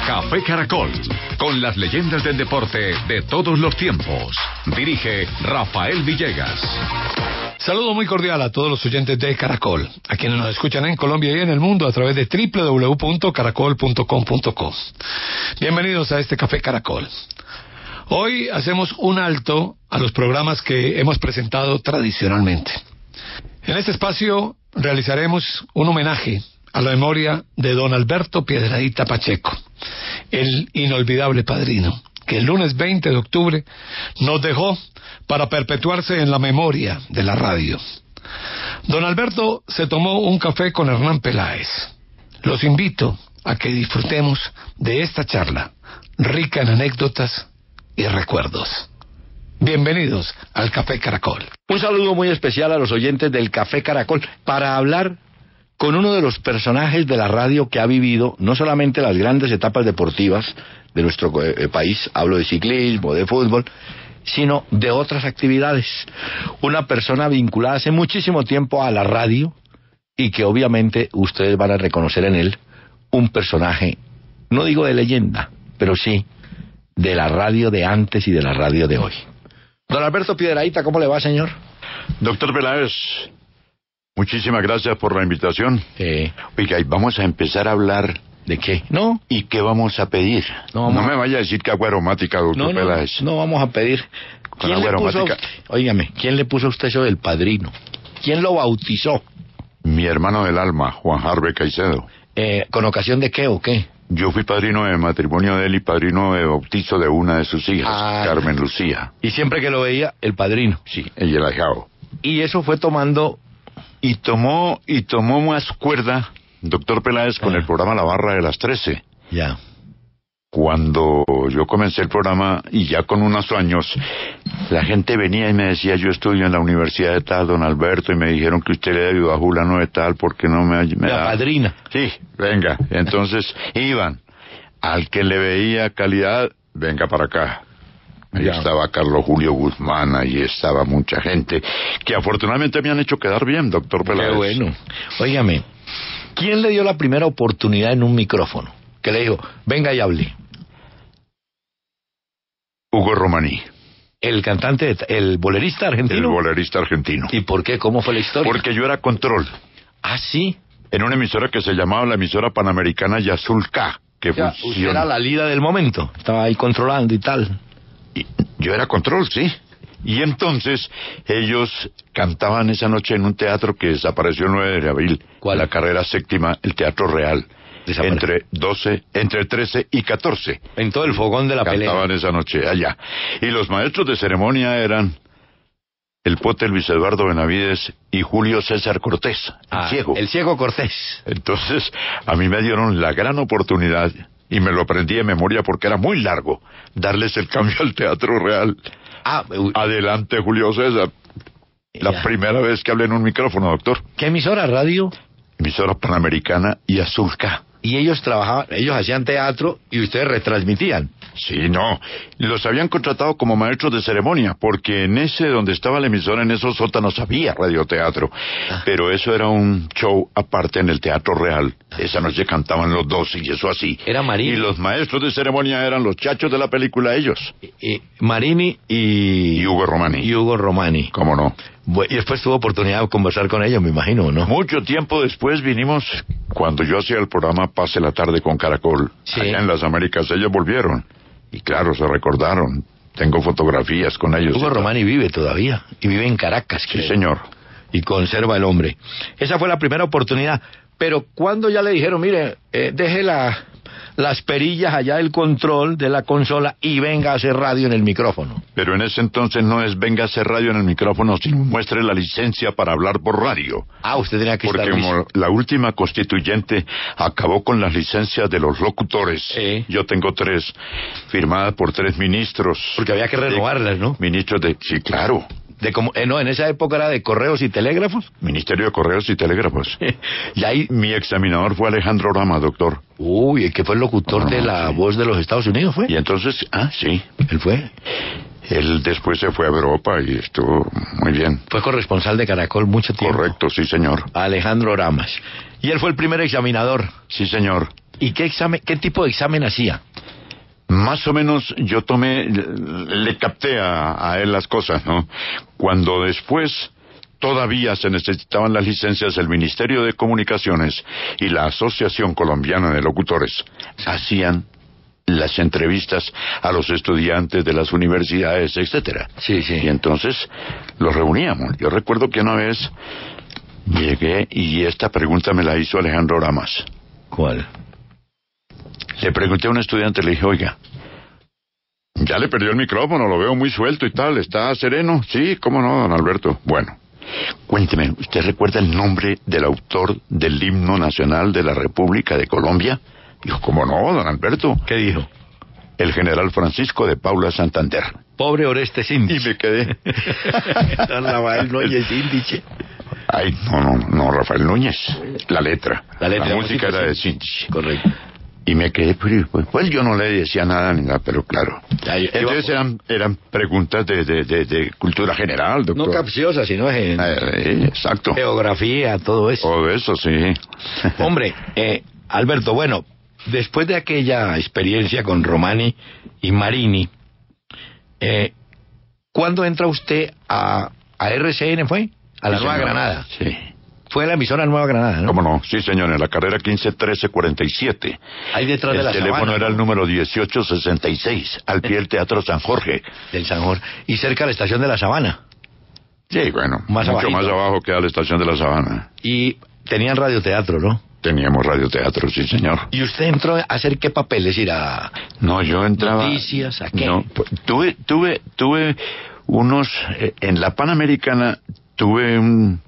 Café Caracol, con las leyendas del deporte de todos los tiempos. Dirige Rafael Villegas. Saludo muy cordial a todos los oyentes de Caracol, a quienes nos escuchan en Colombia y en el mundo a través de www.caracol.com.co. Bienvenidos a este Café Caracol. Hoy hacemos un alto a los programas que hemos presentado tradicionalmente. En este espacio realizaremos un homenaje a la memoria de don Alberto Piedradita Pacheco, el inolvidable padrino, que el lunes 20 de octubre nos dejó para perpetuarse en la memoria de la radio. Don Alberto se tomó un café con Hernán Peláez. Los invito a que disfrutemos de esta charla, rica en anécdotas y recuerdos. Bienvenidos al Café Caracol. Un saludo muy especial a los oyentes del Café Caracol para hablar con uno de los personajes de la radio que ha vivido no solamente las grandes etapas deportivas de nuestro país, hablo de ciclismo, de fútbol, sino de otras actividades. Una persona vinculada hace muchísimo tiempo a la radio y que obviamente ustedes van a reconocer en él un personaje, no digo de leyenda, pero sí de la radio de antes y de la radio de hoy. Don Alberto Piedradita, ¿cómo le va, señor? Doctor Peláez, muchísimas gracias por la invitación. Oiga, y vamos a empezar a hablar. ¿De qué? ¿No? ¿Y qué vamos a pedir? No me vaya a decir que agua aromática, doctor Peláez. No vamos a pedir. ¿Con agua aromática? Óigame, ¿quién le puso a usted eso del padrino? ¿Quién lo bautizó? Mi hermano del alma, Juan Harvey Caicedo. ¿Con ocasión de qué o qué? Yo fui padrino de matrimonio de él y padrino de bautizo de una de sus hijas, Carmen Lucía. Y siempre que lo veía, el padrino. Sí, el ahijado. Y eso fue tomando... Y tomó más cuerda, doctor Peláez, con el programa La Barra de las 13. Ya. Cuando yo comencé el programa, y ya con unos años, la gente venía y me decía, yo estudio en la universidad de tal, don Alberto, y me dijeron que usted le debió a Julano de tal, porque no me la da... padrina. Sí, venga. Entonces, iban. Al que le veía calidad, venga para acá. Ahí estaba Carlos Julio Guzmán, ahí estaba mucha gente, que afortunadamente me han hecho quedar bien, doctor Peláez. Qué bueno. Óigame, ¿quién le dio la primera oportunidad en un micrófono? Que le dijo, venga y hable. Hugo Romaní. ¿El cantante, el bolerista argentino? El bolerista argentino. ¿Y por qué? ¿Cómo fue la historia? Porque yo era control. ¿Ah, sí? En una emisora que se llamaba la emisora panamericana Yazul K, que usted era la líder del momento, estaba ahí controlando y tal. Y yo era control, sí. Y entonces ellos cantaban esa noche en un teatro que desapareció el 9 de abril. ¿Cuál? La carrera séptima, el Teatro Real. Entre 13 y 14. En todo el fogón de la pelea. Cantaban esa noche allá. Y los maestros de ceremonia eran el pote Luis Eduardo Benavides y Julio César Cortés, el ciego. El ciego Cortés. Entonces, a mí me dieron la gran oportunidad, y me lo aprendí de memoria porque era muy largo, darles el cambio al Teatro Real. Adelante, Julio César. La primera vez que hablé en un micrófono, doctor. ¿Qué emisora, radio? Emisora Panamericana y Azulca. Y ellos trabajaban, ellos hacían teatro y ustedes retransmitían. Sí, no. Los habían contratado como maestros de ceremonia, porque en ese donde estaba la emisora, en esos sótanos había radioteatro. Pero eso era un show aparte en el Teatro Real. Esa noche cantaban los dos y eso así. Era Marini. Y los maestros de ceremonia eran los chachos de la película, ellos. Marini y Hugo Romani. Y Hugo Romani. ¿Cómo no? Y después tuvo oportunidad de conversar con ellos, me imagino, ¿no? Mucho tiempo después vinimos, cuando yo hacía el programa Pase la Tarde con Caracol, allá en las Américas, ellos volvieron. Y claro, se recordaron. Tengo fotografías con ellos. Hugo Romani vive todavía, y vive en Caracas, creo. Sí, señor. Y conserva el hombre. Esa fue la primera oportunidad. Pero cuando ya le dijeron, mire, deje las perillas allá del control de la consola y venga a hacer radio en el micrófono. Pero en ese entonces no es venga a hacer radio en el micrófono, sino muestre la licencia para hablar por radio. Usted tenía que Porque como la última constituyente acabó con las licencias de los locutores, yo tengo 3, firmadas por 3 ministros. Porque había que renovarlas, ¿no? Ministros de... Sí, claro. No, en esa época era de correos y telégrafos. Ministerio de Correos y Telégrafos. Y ahí mi examinador fue Alejandro Rama, doctor. Uy, el que fue el locutor de La Voz de los Estados Unidos, ¿fue? Y entonces, sí. Él fue. Él después se fue a Europa y estuvo muy bien. Fue corresponsal de Caracol mucho tiempo. Correcto, sí, señor. Alejandro Ramas. Y él fue el primer examinador. Sí, señor. ¿Y qué tipo de examen hacía? Más o menos yo le capté a él las cosas, ¿no? Cuando después todavía se necesitaban las licencias, el Ministerio de Comunicaciones y la Asociación Colombiana de Locutores hacían las entrevistas a los estudiantes de las universidades, etcétera. Sí, sí. Y entonces los reuníamos. Yo recuerdo que una vez llegué y esta pregunta me la hizo Alejandro Ramas. ¿Cuál? Le pregunté a un estudiante, le dije, oiga, ya le perdió el micrófono, lo veo muy suelto y tal, ¿está sereno? Sí, ¿cómo no, don Alberto? Bueno, cuénteme, ¿usted recuerda el nombre del autor del himno nacional de la República de Colombia? Dijo, ¿cómo no, don Alberto? ¿Qué dijo? El general Francisco de Paula Santander. Pobre Orestes Índice. Y me quedé. Don Rafael Núñez Índice. Ay, no, Rafael Núñez. La letra. La música era de Síndice. Correcto. Y me quedé, pues yo no le decía nada ni nada, pero claro. Entonces eran preguntas de cultura general, doctor. No capciosas, sino exacto. Geografía, todo eso. Todo eso, sí. Hombre, Alberto, bueno, después de aquella experiencia con Romani y Marini, ¿cuándo entra usted a RCN, fue? A la sí, Nueva señor. Granada. Sí. Fue la emisora Nueva Granada, ¿no? ¿Cómo no? Sí, señor, en la carrera 151347. Ahí detrás de la El teléfono Sabana, era ¿no? el número 1866, al pie del Teatro San Jorge. Del San Jorge. Y cerca de la estación de la Sabana. Sí, bueno, Más mucho abajito. más abajo que a la estación de la Sabana. Y tenían radioteatro, ¿no? Teníamos radioteatro, sí, señor. ¿Y usted entró a hacer qué papel? Es decir, a No, yo entraba... noticias, ¿a qué? No, tuve unos... en la Panamericana tuve un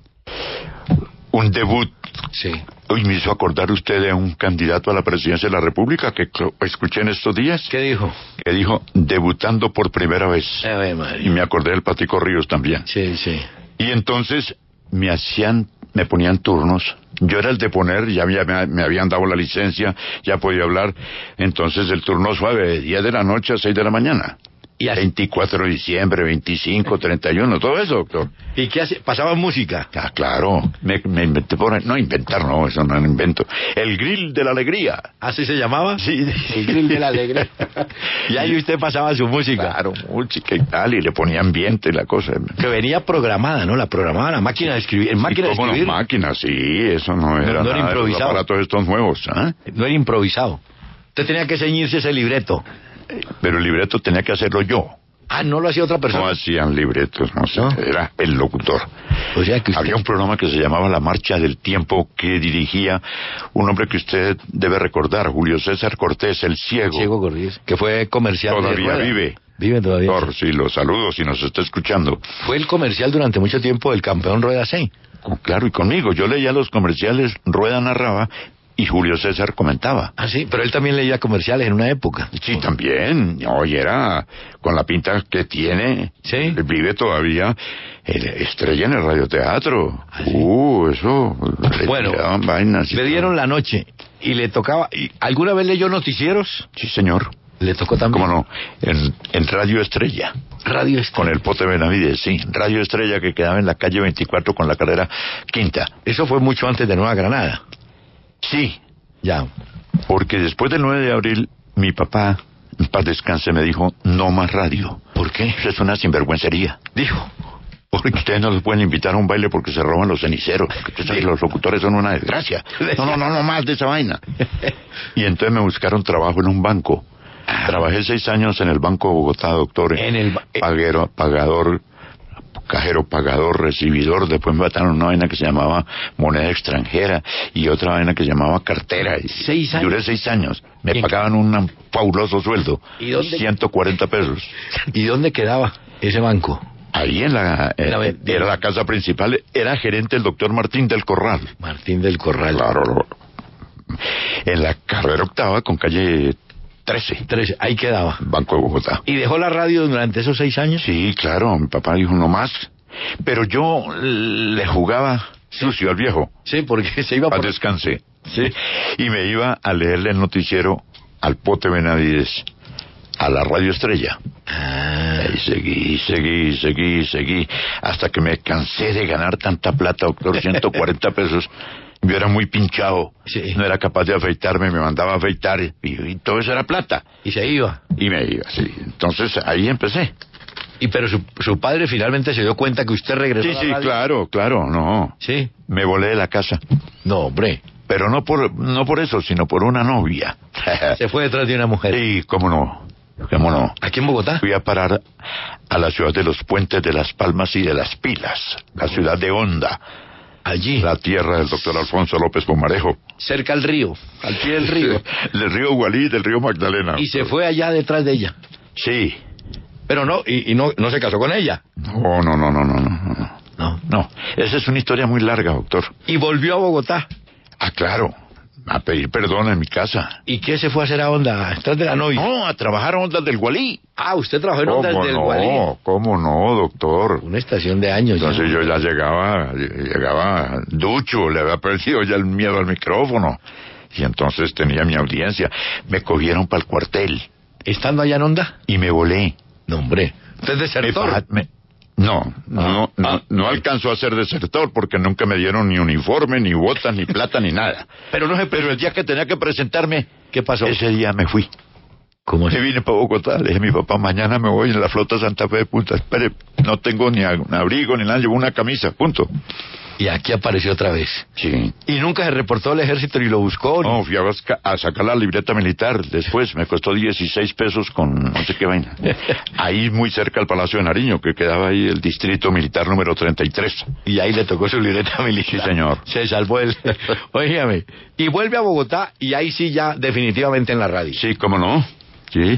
debut. Sí. Hoy me hizo acordar usted de un candidato a la presidencia de la República que escuché en estos días. ¿Qué dijo? Que dijo, debutando por primera vez. Madre. Y me acordé del Patico Ríos también. Sí, sí. Y entonces me ponían turnos. Yo era el de poner, ya me habían dado la licencia, ya podía hablar. Entonces el turno suave, de 10 de la noche a 6 de la mañana. ¿Y 24 de diciembre, 25, 31, todo eso, doctor. ¿Y qué hace? ¿Pasaba música? Ah, claro. Me inventé no inventar, no, eso no es un invento. El grill de la alegría. ¿Así se llamaba? Sí. El grill de la alegría. Y ahí usted pasaba su música. Claro, música y tal, y le ponía ambiente y la cosa. Que venía programada, ¿no? La programaba la máquina de escribir. ¿En máquina de ¿Cómo escribir? no? Máquina, sí, eso no era no era nada de los improvisado. aparatos estos nuevos, ¿ah? No era improvisado. Usted tenía que ceñirse ese libreto. Pero el libreto tenía que hacerlo yo. Ah, ¿no lo hacía otra persona? No hacían libretos, no sé, ¿No? era el locutor. O sea que usted... Había un programa que se llamaba La Marcha del Tiempo que dirigía un hombre que usted debe recordar, Julio César Cortés, el ciego. Ciego Cortés, que fue comercial de Todavía rueda. vive. Vive todavía. Doctor, sí, los saludo si nos está escuchando. Fue el comercial durante mucho tiempo del campeón Rueda 6. Claro, y conmigo. Yo leía los comerciales, Rueda narraba y Julio César comentaba. Ah, sí, pero él también leía comerciales en una época. Sí, también. Oye, era con la pinta que tiene. Sí. Vive todavía estrella en el radioteatro. ¿Ah, sí? Eso. Bueno, le daban vainas y le todo. dieron la noche y le tocaba... ¿Y ¿alguna vez leyó noticieros? Sí, señor. Le tocó también. ¿Cómo no? En Radio Estrella. Radio Estrella. Con el Pote Benavides, sí. Radio Estrella que quedaba en la calle 24 con la carrera quinta. Eso fue mucho antes de Nueva Granada. Sí, Ya. porque después del 9 de abril, mi papá, en paz descanse, me dijo, no más radio. ¿Por qué? Eso es una sinvergüencería. Dijo. Porque ustedes no los pueden invitar a un baile porque se roban los ceniceros. Porque ustedes, los locutores son una desgracia. No más de esa vaina. Y entonces me buscaron trabajo en un banco. Trabajé 6 años en el Banco de Bogotá, doctor. En el... Pagador, cajero, pagador, recibidor. Después me mataron una vaina que se llamaba moneda extranjera y otra vaina que se llamaba cartera. 6 años. Duré 6 años. Me ¿Y pagaban un fabuloso sueldo. ¿Y dónde? 140 pesos. ¿Y dónde quedaba ese banco? Ahí en era la casa principal. Era gerente el doctor Martín del Corral. Martín del Corral. Claro. En la carrera octava con calle 13. Ahí quedaba. Banco de Bogotá. ¿Y dejó la radio durante esos 6 años? Sí, claro, mi papá dijo no más. Pero yo le jugaba sucio al viejo. Sí, porque se iba Paz por... descanse. Sí. Y me iba a leerle el noticiero al Pote Benavides, a la Radio Estrella. Y seguí, hasta que me cansé de ganar tanta plata, doctor, 140 pesos. Yo era muy pinchado, Sí. no era capaz de afeitarme, me mandaba a afeitar y todo eso era plata. Y se iba. Y me iba, sí. Entonces ahí empecé. Pero su padre finalmente se dio cuenta que usted regresó Sí, a sí, la radio. claro, no. Sí. Me volé de la casa. No, hombre. Pero no por eso, sino por una novia. Se fue detrás de una mujer. Sí, cómo no. ¿Aquí en Bogotá? Fui a parar a la ciudad de los puentes de Las Palmas y de Las Pilas, la ciudad de Honda, Allí. la tierra del doctor Alfonso López Pomarejo. Cerca al río. Al pie del río. Del río Gualí, del río Magdalena. Y se fue allá detrás de ella. Sí. Pero no, y no se casó con ella. No. No, esa es una historia muy larga, doctor. Y volvió a Bogotá. Ah, claro, a pedir perdón en mi casa. ¿Y qué se fue a hacer a Honda? ¿Detrás de la novia? No, a trabajar a Ondas del Gualí. Ah, usted trabajó en Honda del Gualí. ¿Cómo no, doctor? Una estación de años. Entonces yo ya llegaba ducho, le había perdido ya el miedo al micrófono. Y entonces tenía mi audiencia. Me cogieron para el cuartel ¿Estando allá en Honda? y me volé. No, hombre. ¿Usted es desertor? No alcanzó a ser desertor porque nunca me dieron ni uniforme, ni botas, ni plata, ni nada. Pero el día que tenía que presentarme, ¿Qué pasó? ese día me fui. ¿Cómo Me vine para Bogotá, le dije a mi papá, mañana me voy en la flota Santa Fe de Punta. Espere, no tengo ni abrigo ni nada, llevo una camisa, punto. Y aquí apareció otra vez. Sí. ¿Y nunca se reportó al ejército ni lo buscó? No, fui a sacar la libreta militar. Después me costó 16 pesos con no sé qué vaina. Ahí muy cerca al Palacio de Nariño, que quedaba ahí el distrito militar número 33. Y ahí le tocó su libreta militar. Sí, señor. Se salvó él. Óigame. Y vuelve a Bogotá y ahí sí ya definitivamente en la radio. Sí, cómo no. Sí.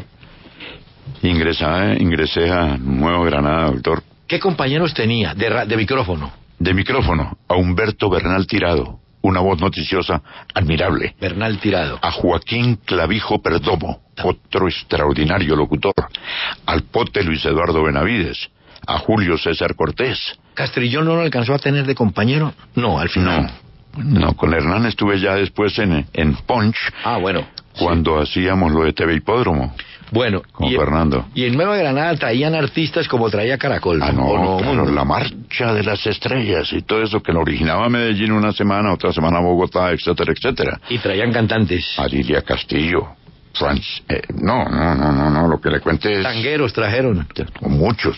Ingresé a Nueva Granada, doctor. ¿Qué compañeros tenía de micrófono? De micrófono, a Humberto Bernal Tirado, una voz noticiosa admirable. Bernal Tirado. A Joaquín Clavijo Perdomo, otro extraordinario locutor. Al pote Luis Eduardo Benavides. A Julio César Cortés. ¿Castrillón no lo alcanzó a tener de compañero? No, al final. No, con Hernán estuve ya después en Punch. Ah, bueno. Cuando hacíamos lo de TV Hipódromo. Bueno, Con Fernando. Y en Nueva Granada traían artistas como traía Caracol. Ah, ¿O no, claro, la Marcha de las Estrellas y todo eso que lo originaba Medellín una semana, otra semana Bogotá, etcétera, etcétera. Y traían cantantes. Adilia Castillo, no, lo que le cuente es... Tangueros trajeron. Muchos.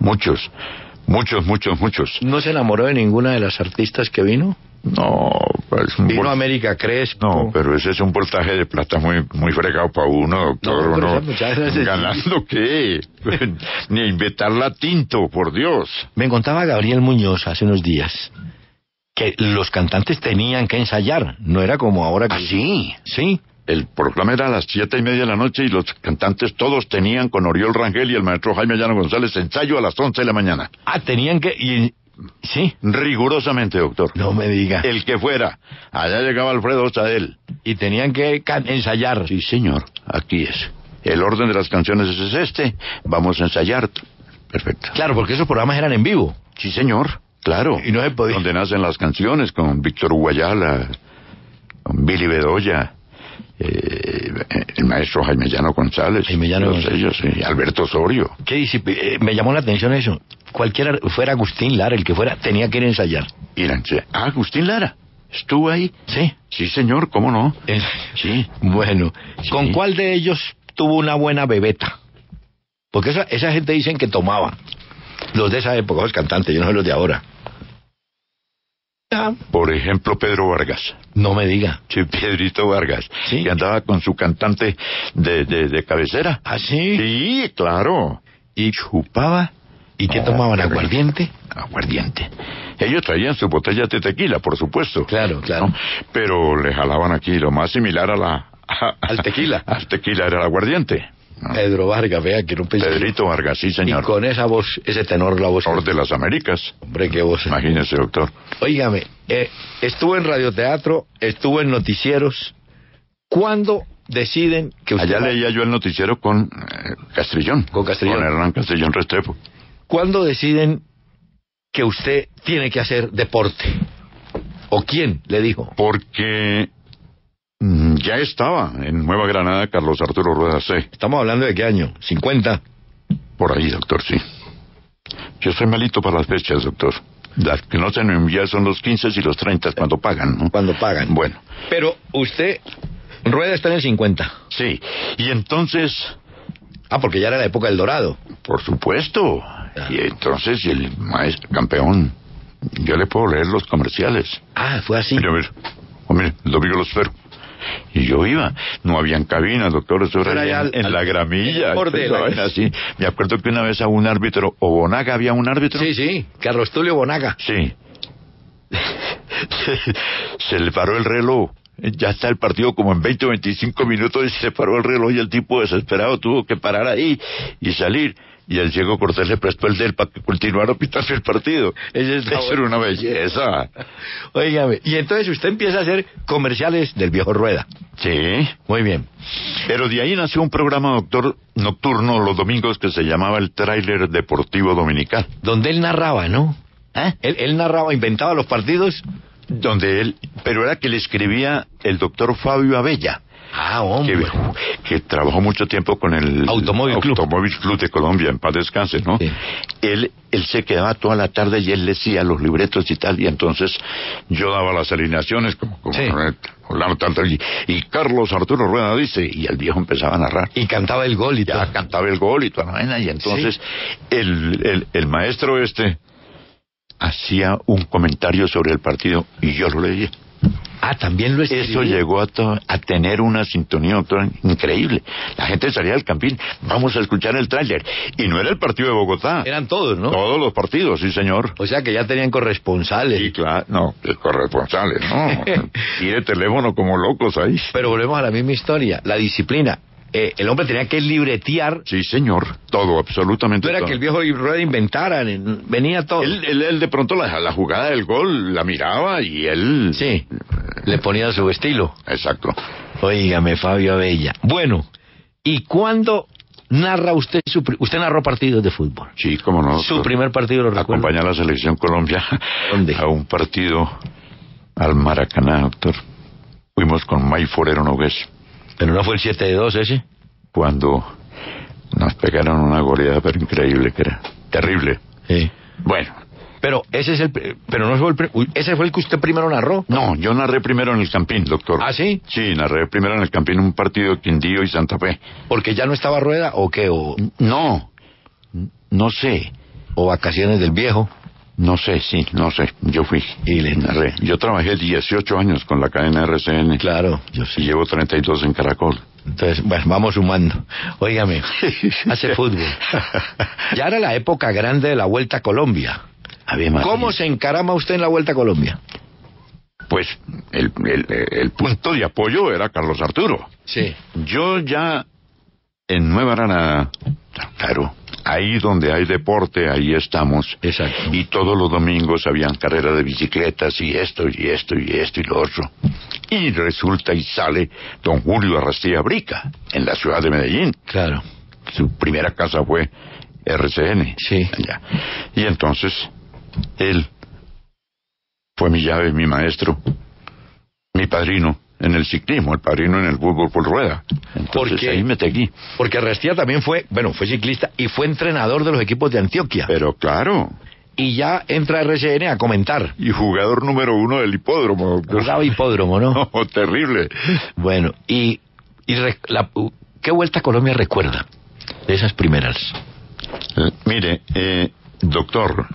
¿No se enamoró de ninguna de las artistas que vino? No, pues Vino a América Crespo. No, pero ese es un voltaje de plata muy fregado para uno, doctor. No, pero uno, esas muchachas- ¿ganando qué? Ni a inventarla tinto, por Dios. Me contaba Gabriel Muñoz hace unos días que los cantantes tenían que ensayar. No era como ahora que... ¿Ah, sí? Sí. El programa era a las 7:30 de la noche y los cantantes todos tenían con Oriol Rangel y el maestro Jaime Llano González ensayo a las 11 de la mañana. Ah, tenían que... Sí. Rigurosamente, doctor. No me diga. El que fuera. Allá llegaba Alfredo Sadel. Y tenían que ensayar. Sí, señor. Aquí es. El orden de las canciones es este. Vamos a ensayar. Perfecto. Claro, porque esos programas eran en vivo. Sí, señor. Claro. Y no se podía. Donde nacen las canciones con Víctor Guayala, con Billy Bedoya, el maestro Jaime Llano González. Jaime Llano todos González. ellos, sí. Alberto Osorio. ¿Qué dice? Me llamó la atención eso. Cualquiera, fuera Agustín Lara, el que fuera, tenía que ir a ensayar. Agustín Lara. ¿Estuvo ahí? Sí. Sí, señor, ¿cómo no? Sí. Bueno, Sí. ¿con cuál de ellos tuvo una buena bebeta? Porque esa gente dicen que tomaba. Los de esa época, los cantantes, yo no sé los de ahora. Por ejemplo, Pedro Vargas. No me diga. Sí, Pedrito Vargas. Sí. Que andaba con su cantante de cabecera. ¿Ah, sí? Sí, claro. Y chupaba. ¿Y qué No, tomaban? qué rico. ¿Aguardiente? Aguardiente. Ellos traían su botella de tequila, por supuesto. Claro, claro. ¿no? Pero le jalaban aquí lo más similar Al tequila. Al tequila era el aguardiente. ¿no? Pedro Vargas, vea que no pensé. Pedrito Vargas, sí, Y señor. con esa voz, ese tenor, la voz. Tenor de las Américas. Hombre, qué voz. Imagínese, doctor. Óigame, estuvo en radioteatro, estuvo en noticieros. ¿Cuándo deciden que usted... Allá leía yo el noticiero con Castrillón. Con Castrillón. Con Hernán Castrillón Restrepo. ¿Cuándo deciden que usted tiene que hacer deporte? ¿O quién le dijo? Porque ya estaba en Nueva Granada Carlos Arturo Rueda C. Estamos hablando de qué año, 50. Por ahí, doctor, sí. Yo soy malito para las fechas, doctor. Las que no se nos envían son los 15 y los 30 cuando pagan, ¿no? Cuando pagan. Bueno. Pero usted, Rueda está en el 50. Sí, y entonces... Ah, porque ya era la época del Dorado. Por supuesto. Y entonces el maestro campeón, yo le puedo leer los comerciales. Ah, fue así. Mire, el domingo los espero. Y yo iba, no habían cabinas, doctor, eso era en la gramilla. Así. Me acuerdo que una vez a un árbitro, o Bonaga, ¿había un árbitro? Sí, Carlos Tulio Bonaga. Sí. Se le paró el reloj. Ya está el partido como en 20 o 25 minutos y se paró el reloj y el tipo desesperado tuvo que parar ahí y salir. Y el Diego Cortés le prestó el de él para que continuara pitando el partido. Eso era una belleza. Óigame, y entonces usted empieza a hacer comerciales del viejo Rueda. Sí. Muy bien. Pero de ahí nació un programa, doctor, nocturno los domingos que se llamaba el Tráiler Deportivo Dominical. Donde él narraba, ¿no? Él narraba, inventaba los partidos. Pero era que le escribía el doctor Fabio Abella. Ah, hombre. Que trabajó mucho tiempo con el Automóvil Club de Colombia, en paz descanse, ¿no? Sí. Él se quedaba toda la tarde y él decía los libretos y tal, y entonces yo daba las alineaciones como sí. Y Carlos Arturo Rueda dice, y el viejo empezaba a narrar. Y cantaba el gol y todo. Cantaba el gol y toda la vaina, y entonces sí. el maestro hacía un comentario sobre el partido y yo lo leía. Ah, también lo escribí. Eso llegó a tener una sintonía, doctor, increíble. La gente salía del campín, vamos a escuchar el tráiler. Y no era el partido de Bogotá. Eran todos, ¿no? Todos los partidos, sí, señor. O sea que ya tenían corresponsales. Sí, claro. No, corresponsales, no. Y de teléfono como locos ahí. Pero volvemos a la misma historia. La disciplina. El hombre tenía que libretear. Sí, señor. Todo, absolutamente todo. No era todo. que el viejo Rueda inventara, venía todo. Él de pronto la jugada del gol la miraba y él... Sí, le ponía su estilo. Exacto. Óigame, Fabio Abella. Bueno, ¿y cuándo narra usted usted narró partidos de fútbol? Sí, cómo no. ¿Su primer partido lo recuerda? Acompañé a la selección Colombia. ¿Dónde? A un partido al Maracaná, doctor. Fuimos con May Forero Nogués. ¿Pero no fue el 7-2 ese? Cuando nos pegaron una goleada, pero increíble, que era terrible. Sí. Bueno. Pero ese es pero no fue ese fue el que usted primero narró. No, yo narré primero en el Campín, doctor. ¿Ah, sí? Sí, narré primero en el Campín un partido de Quindío y Santa Fe. ¿Porque ya no estaba Rueda o qué? No sé. ¿O vacaciones del viejo? No sé, yo fui y le narré. Yo trabajé 18 años con la cadena RCN. Claro, yo sé. Y llevo 32 en Caracol. Entonces, bueno, vamos sumando. Óigame, hace fútbol. Ya era la época grande de la Vuelta a Colombia. ¿Cómo se encarama usted en la Vuelta a Colombia? Pues el punto de apoyo era Carlos Arturo. Sí. Yo ya en Nueva Granada, claro, ahí donde hay deporte, ahí estamos. Exacto. Y todos los domingos habían carreras de bicicletas y esto y lo otro. Y resulta y sale don Julio Arrastía Brica, en la ciudad de Medellín. Claro. Su primera casa fue RCN. Sí. Allá. Y entonces, él fue mi llave, mi maestro, mi padrino en el ciclismo, el padrino en el fútbol por rueda. Entonces ahí me tequí. Porque Arrastía también fue ciclista y fue entrenador de los equipos de Antioquia. Pero claro. Y ya entra RCN a comentar. Y jugador número 1 del hipódromo. Jugaba hipódromo, ¿no? No, terrible. Bueno, ¿qué Vuelta a Colombia recuerda de esas primeras? Mire, doctor,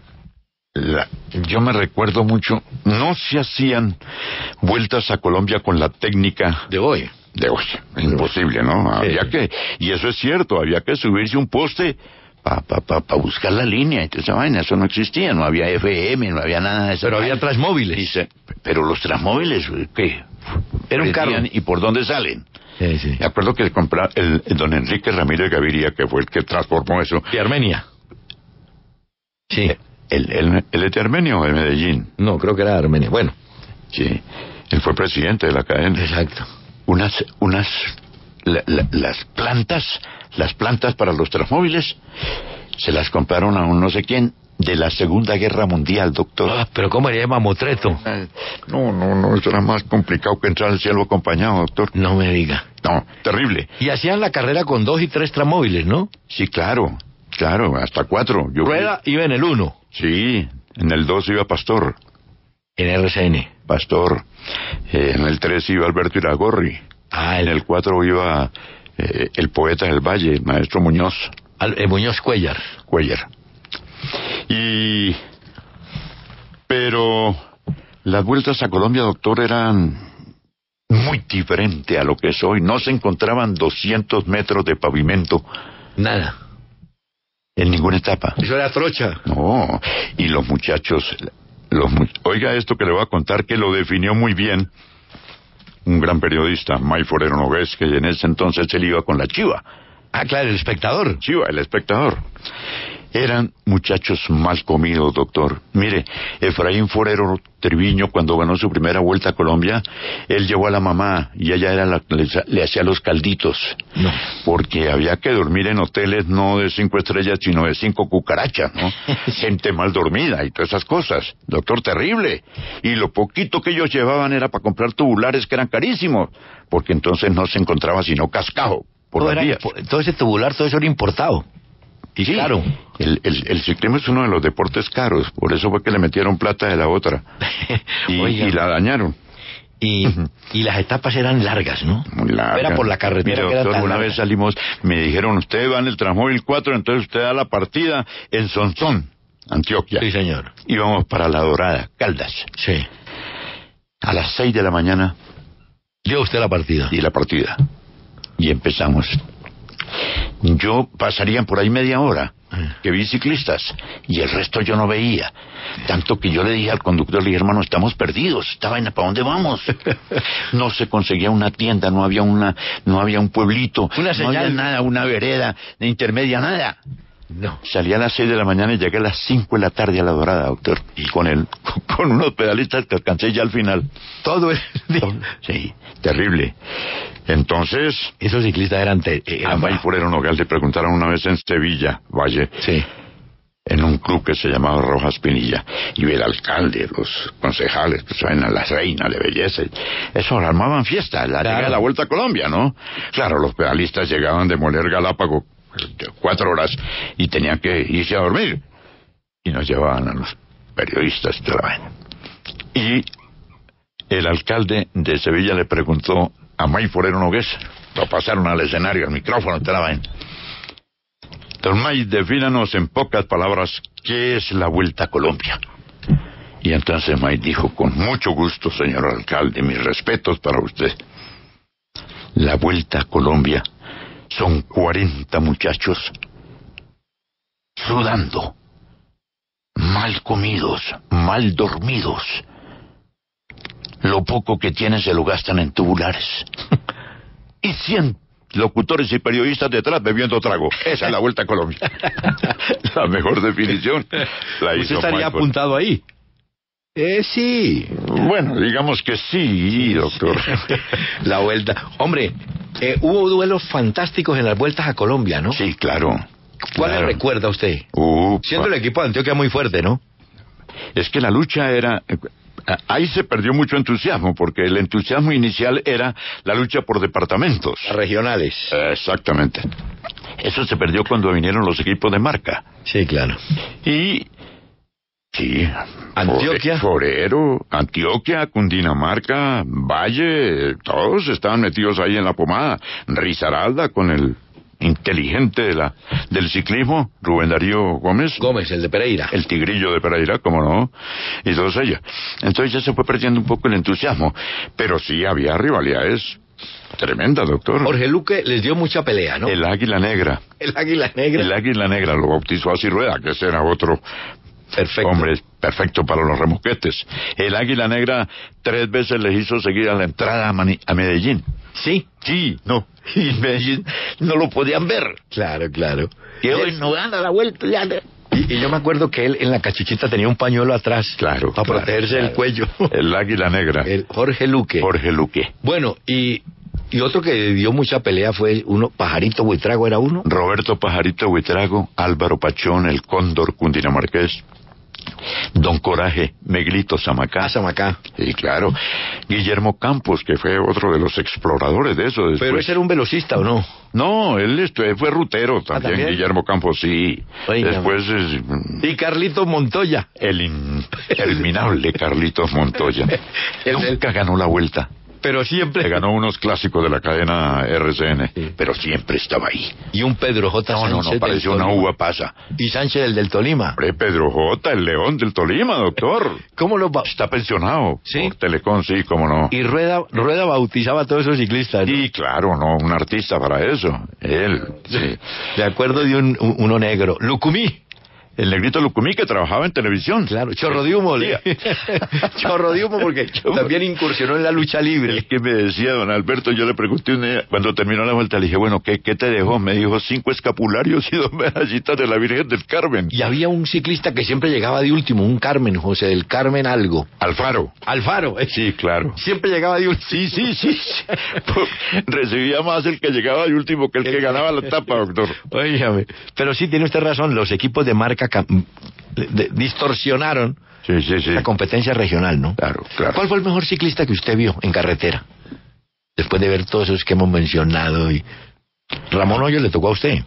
yo me recuerdo mucho, no se hacían vueltas a Colombia con la técnica de hoy. Imposible, ¿no? Sí. Y eso es cierto, había que subirse un poste para buscar la línea, y toda esa vaina, eso no existía, no había FM, no había nada de eso. Pero había transmóviles. Pero los transmóviles, ¿qué? Era un carro. ¿Y por dónde salen? Sí. Me acuerdo que el don Enrique Ramírez Gaviria, que fue el que transformó eso. ¿De Armenia? Sí. ¿Él es de Armenia o de Medellín? No, creo que era de Armenia. Bueno. Sí, él fue presidente de la cadena. Exacto. Las plantas para los transmóviles se las compraron a un no sé quién de la Segunda Guerra Mundial, doctor. Pero ¿cómo haría Mamotreto? No, eso era más complicado que entrar al cielo acompañado, doctor. No me diga. No, terrible. Y hacían la carrera con 2 y 3 transmóviles, ¿no? Sí, claro, hasta 4. Rueda iba en el 1. Sí, En el 2 iba Pastor. En RCN. Pastor. En el 3 iba Alberto Iragorri. En el 4 iba el poeta del Valle, maestro Muñoz. Muñoz Cuellar. Pero las vueltas a Colombia, doctor, eran muy diferentes a lo que es hoy. No se encontraban 200 metros de pavimento. Nada. En ninguna etapa. Eso era trocha. No, y los muchachos... Oiga esto que le voy a contar, que lo definió muy bien un gran periodista, May Forero Nogués, que en ese entonces él iba con la Chiva. Ah, claro, el Espectador. Chiva, el Espectador. Eran muchachos mal comidos, doctor. Mire, Efraín Forero Triviño, cuando ganó su primera vuelta a Colombia, él llevó a la mamá y ella era la que le hacía los calditos. No. Porque había que dormir en hoteles no de 5 estrellas, sino de 5 cucarachas, ¿no? Gente mal dormida y todas esas cosas. Doctor, terrible. Y lo poquito que ellos llevaban era para comprar tubulares que eran carísimos, porque entonces no se encontraba sino cascajo por las vías. Todo ese tubular, todo eso era importado. Y sí, claro, el ciclismo es uno de los deportes caros, por eso fue que le metieron plata de la otra y la dañaron. Y las etapas eran largas, ¿no? Muy largas. Era por la carretera. Mira, que doctor, era tan una larga. vez salimos, me dijeron, usted va en el Transmóvil 4, entonces usted da la partida en Sonsón, Antioquia. Sí, señor. Íbamos para La Dorada, Caldas. Sí. A las 6 de la mañana. Dio usted la partida. Y la partida. Y empezamos. Yo pasarían por ahí media hora que vi ciclistas y el resto yo no veía, tanto que yo le dije al conductor, le dije, hermano, estamos perdidos, esta vaina, ¿para dónde vamos? No se conseguía una tienda, no había un pueblito, una señal, no había nada, una vereda de intermedia, nada. No. Salí a las 6 de la mañana y llegué a las 5 de la tarde a La Dorada, doctor, y con unos pedalistas que alcancé ya al final. Todo el día. Sí, terrible. Entonces, esos ciclistas eran a May Forero Nogués le preguntaron una vez en Sevilla, Valle, sí, en un club que se llamaba Rojas Pinilla, y el alcalde, los concejales, pues ven a la reina de belleza, eso armaban fiesta, llegada de la Vuelta a Colombia, ¿no? Claro, los pedalistas llegaban de Moler Galápago 4 horas y tenían que irse a dormir, y nos llevaban a los periodistas de la vaina. Y el alcalde de Sevilla le preguntó a May Forero Nogués, lo pasaron al escenario, al micrófono, te la vaina. Don May, defínanos en pocas palabras qué es la Vuelta a Colombia. Y entonces May dijo, con mucho gusto, señor alcalde, mis respetos para usted. La Vuelta a Colombia son 40 muchachos sudando, mal comidos, mal dormidos. Lo poco que tienen se lo gastan en tubulares. Y 100 locutores y periodistas detrás bebiendo trago. Esa es la Vuelta a Colombia. La mejor definición la hizo. ¿Usted estaría Michael. apuntado ahí? Sí. Bueno, digamos que sí, doctor. La vuelta. Hombre, hubo duelos fantásticos en las vueltas a Colombia, ¿no? Sí, claro. ¿Cuál claro. le recuerda a usted? Siendo el equipo de Antioquia muy fuerte, ¿no? Es que la lucha era... Ahí se perdió mucho entusiasmo, porque el entusiasmo inicial era la lucha por departamentos. Regionales. Exactamente. Eso se perdió cuando vinieron los equipos de marca. Sí, claro. Y... sí. Antioquia. Forero, Antioquia, Cundinamarca, Valle, todos estaban metidos ahí en la pomada. Risaralda con el inteligente del ciclismo, Rubén Darío Gómez. Gómez, el de Pereira. El tigrillo de Pereira, cómo no, y todos ellos. Entonces ya se fue perdiendo un poco el entusiasmo, pero sí había rivalidades tremendas, doctor. Jorge Luque les dio mucha pelea, ¿no? El Águila Negra. El Águila Negra. El Águila Negra lo bautizó así Rueda, que ese era otro... perfecto. Hombre, perfecto para los remosquetes. El Águila Negra 3 veces les hizo seguir a la entrada a Medellín. Sí. Sí, no. Y en Medellín no lo podían ver. Claro, claro. Y hoy no gana la vuelta. Ya. Y yo me acuerdo que él en la cachuchita tenía un pañuelo atrás. Claro. Para protegerse el cuello. El Águila Negra. El Jorge Luque. Jorge Luque. Bueno, y otro que dio mucha pelea fue uno, Pajarito Buitrago era uno. Roberto Pajarito Buitrago, Álvaro Pachón, el Cóndor cundinamarqués. Don Coraje, Meglito Zamacá. Zamacá. Sí, claro. Guillermo Campos, que fue otro de los exploradores de eso. Después. Pero ese era un velocista, ¿o no? No, él fue rutero también, ¿también? Guillermo Campos, sí. Oiga, después... Y Carlitos Montoya. El interminable Carlitos Montoya. Nunca ganó la vuelta. Pero siempre... Le ganó unos clásicos de la cadena RCN, sí. Pero siempre estaba ahí. Y un Pedro J. Sánchez. No, parecía una uva pasa. Y Sánchez, el del Tolima. Hombre, Pedro J., el león del Tolima, doctor. ¿Cómo lo Está pensionado. ¿Sí? Por Telecom, sí, cómo no. Y Rueda bautizaba a todos esos ciclistas, ¿no? Sí, claro, no, un artista para eso. Él, sí. De acuerdo de uno negro. Lucumí. El negrito Lucumí, que trabajaba en televisión. Claro, chorro de humo. Chorro de humo, porque también incursionó en la lucha libre. Es que me decía don Alberto, yo le pregunté un día, cuando terminó la vuelta, le dije, bueno, ¿qué te dejó? Me dijo 5 escapularios y 2 medallitas de la Virgen del Carmen. Y había un ciclista que siempre llegaba de último, un Carmen, José del Carmen algo. Alfaro. Sí, claro. Siempre llegaba de último. Sí. Recibía más el que llegaba de último que el que ganaba la etapa, doctor. Óigame, pero sí, tiene usted razón, los equipos de marca distorsionaron la competencia regional, ¿no? Claro. ¿Cuál fue el mejor ciclista que usted vio en carretera? Después de ver todos esos que hemos mencionado. Y Ramón Hoyos le tocó a usted.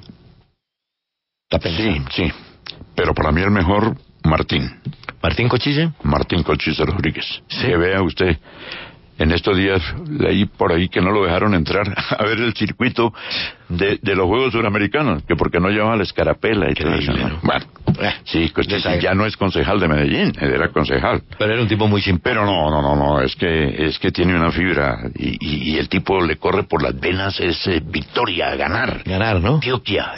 Sí. Pero para mí el mejor, Martín Cochise. Martín Cochise Rodríguez. Sí. Que vea usted, en estos días leí por ahí que no lo dejaron entrar a ver el circuito de los Juegos Suramericanos, que porque no llevaba la escarapela y todo eso, ¿no? Bueno, sí, Cochise ya no es concejal de Medellín, era concejal. Pero era un tipo muy simpático. Pero no, es que tiene una fibra y el tipo le corre por las venas, es victoria, ganar, ¿no? Antioquia,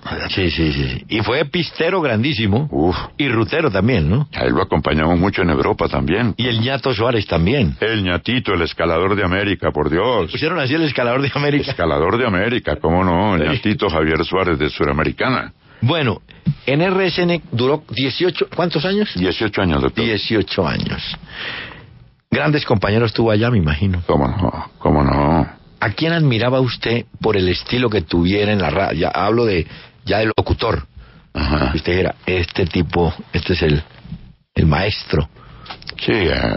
Sí. Y fue pistero grandísimo. Uf. Y rutero también, ¿no? A él lo acompañamos mucho en Europa también. Y el Ñato Suárez también. El Ñatito, el escalador de América, por Dios. Pusieron así el escalador de América. Escalador de América, ¿cómo no? El Ñatito Javier Suárez de Suramericana. Bueno, en RSN duró 18... ¿Cuántos años? 18 años, doctor. 18 años. Grandes compañeros tuvo allá, me imagino. ¿Cómo no? ¿A quién admiraba usted por el estilo que tuviera en la radio? Ya hablo del locutor. Ajá. Que usted dijera, este tipo, este es el maestro. Sí.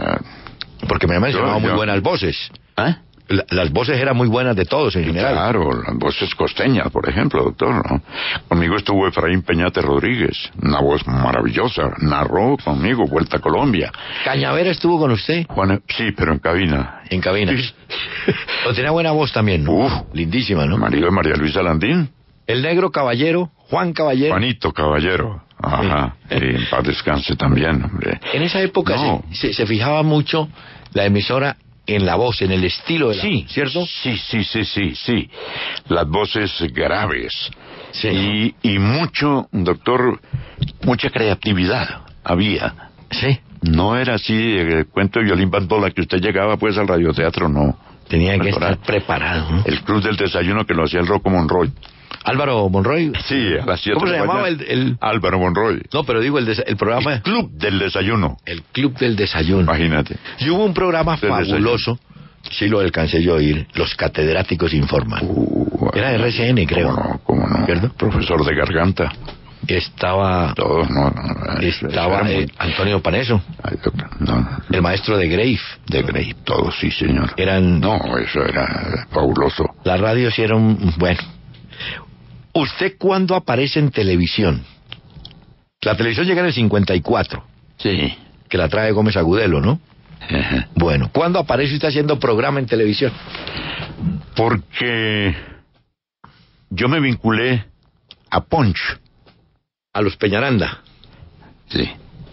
Porque me mencionaba muy buenas voces. Las voces eran muy buenas de todos en general. Claro, las voces costeñas, por ejemplo, doctor, ¿no? Conmigo estuvo Efraín Peñate Rodríguez, una voz maravillosa, narró conmigo Vuelta a Colombia. ¿Cañavera estuvo con usted? Sí, pero en cabina. En cabina. Sí. Pero tenía buena voz también, ¿no? Lindísima, ¿no? Marido de María Luisa Landín. El negro Caballero, Juan Caballero. Juanito Caballero. Ajá. Sí. Y en paz descanse también, hombre. En esa época se fijaba mucho la emisora en la voz, en el estilo de la voz, ¿cierto? Sí. Las voces graves. Sí. Y mucho, doctor, mucha creatividad había. Sí. No era así, el cuento de Violín Bandola, que usted llegaba pues al radioteatro, no. Tenía que estar preparado, ¿no? El club del desayuno que lo hacía el Rocco Monroy. Álvaro Monroy. Sí, a las 7 ¿Cómo se llamaba el...? Álvaro Monroy. No, pero digo el programa... El Club del Desayuno. El Club del Desayuno. Imagínate. Y hubo un programa fabuloso, sí lo alcancé yo a oír, Los Catedráticos Informan. Era RCN, creo. ¿Cómo no? ¿Cierto? Profesor de garganta. Estaba... Todos, Estaba Antonio Paneso. El maestro de Grave. De Grave, todos, sí, señor. No, eso era fabuloso. La radio sí era bueno... ¿Usted cuándo aparece en televisión? La televisión llega en el 54. Sí. Que la trae Gómez Agudelo, ¿no? Ajá. Bueno, ¿cuándo aparece usted haciendo programa en televisión? Porque yo me vinculé a Punch. A los Peñaranda. Sí.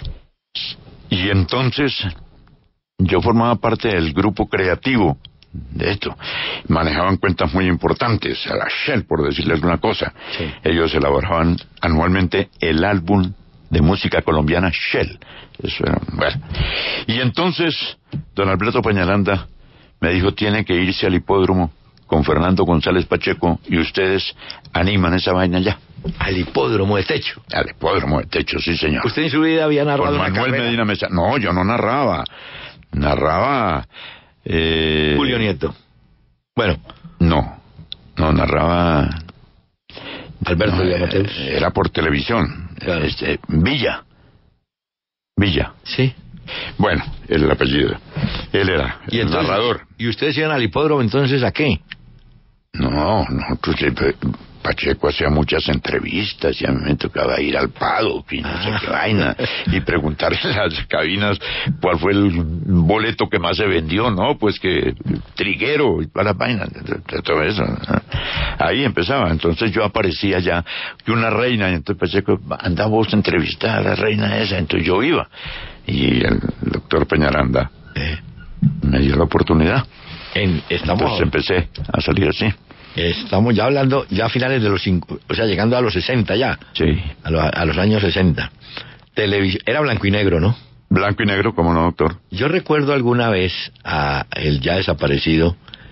Y entonces yo formaba parte del grupo creativo de esto. Manejaban cuentas muy importantes, a la Shell, por decirles alguna cosa. Sí. Ellos elaboraban anualmente el álbum de música colombiana Shell. Eso era, bueno. Y entonces, don Alberto Peñaranda me dijo, tiene que irse al hipódromo con Fernando González Pacheco y ustedes animan esa vaina ya. Al hipódromo de Techo. Al hipódromo de Techo, sí, señor. ¿Usted en su vida había narrado con Manuel Medina Mesa? No, yo no narraba. Narraba... Julio Nieto. Bueno. No narraba... Alberto Villamateus. Era por televisión. Claro. Villa. Villa. Sí. Bueno, el apellido. Él era ¿Y el entonces, narrador. ¿Y ustedes iban al hipódromo entonces a qué? No, nosotros Pacheco hacía muchas entrevistas y a mí me tocaba ir al paddock y no sé qué vaina y preguntarle en las cabinas cuál fue el boleto que más se vendió, ¿no? Pues que triguero y toda la vaina, de todo eso, ¿no? Ahí empezaba, entonces yo aparecía ya que una reina, y entonces Pacheco, anda vos a entrevistar a la reina esa, entonces yo iba y el doctor Peñaranda me dio la oportunidad. Entonces empecé a salir así. Estamos ya hablando, ya a finales de los 5, o sea, llegando a los 60 ya. Sí. A los años 60. Era blanco y negro, ¿no? Blanco y negro, ¿cómo no, doctor? Yo recuerdo alguna vez a el ya desaparecido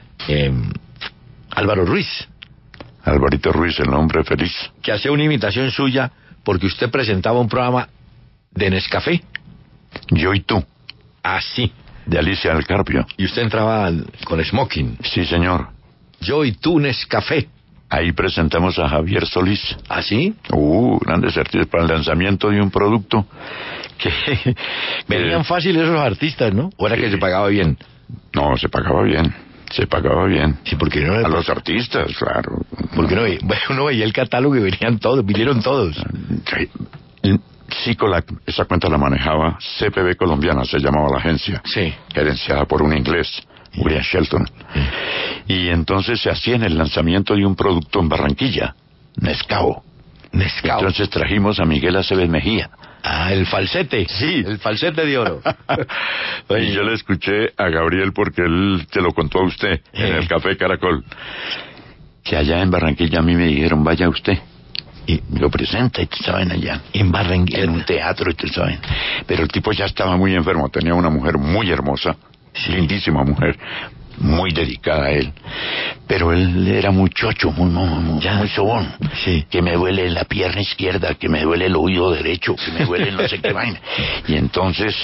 Álvaro Ruiz. Alvarito Ruiz, el hombre feliz. Que hacía una imitación suya porque usted presentaba un programa de Nescafé. Yo y tú. Así. De Alicia del Carpio. Y usted entraba con smoking. Sí, señor. Yo y tú, Nescafé. Ahí presentamos a Javier Solís. ¿Ah, sí? Grandes artistas para el lanzamiento de un producto que... Venían fácil esos artistas, ¿no? ¿O era que se pagaba bien? No, se pagaba bien. Se pagaba bien. Sí, porque no... A los artistas, claro. Porque uno veía el catálogo y venían todos, vinieron todos. Sí, esa cuenta la manejaba CPB Colombiana, se llamaba la agencia. Sí. Gerenciada por un inglés, William Shelton. Y entonces se hacía en el lanzamiento de un producto en Barranquilla, Nescao. Entonces trajimos a Miguel Aceves Mejía. Ah, el falsete. Sí. El falsete de oro. Y yo le escuché a Gabriel porque él te lo contó a usted en el Café Caracol. Que allá en Barranquilla a mí me dijeron, vaya usted. Y lo presenta y te saben allá. En Barranquilla. En un teatro y te saben. Pero el tipo ya estaba muy enfermo. Tenía una mujer muy hermosa. Lindísima mujer. Muy dedicada a él. Pero él era muy chocho, muy sobón. Sí. Que me duele la pierna izquierda, que me duele el oído derecho, que me duele no sé qué vaina. Y entonces,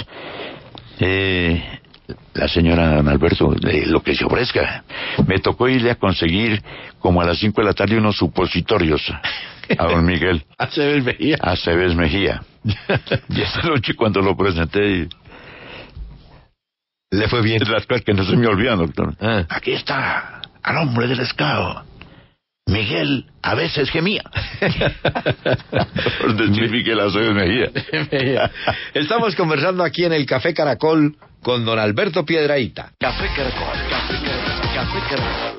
la señora Don Alberto, lo que se ofrezca. Me tocó irle a conseguir, como a las 5 de la tarde, unos supositorios a don Miguel. Aceves Mejía. Aceves Mejía. Y esa noche cuando lo presenté... Le fue bien. Las cosas que no se me olvidan, doctor. Ah. Aquí está, al hombre del escao. Miguel a veces gemía. Por decir Miguel Aceves Mejía. Estamos conversando aquí en el Café Caracol con don Alberto Piedrahita. Café Caracol, Café Caracol, Café Caracol.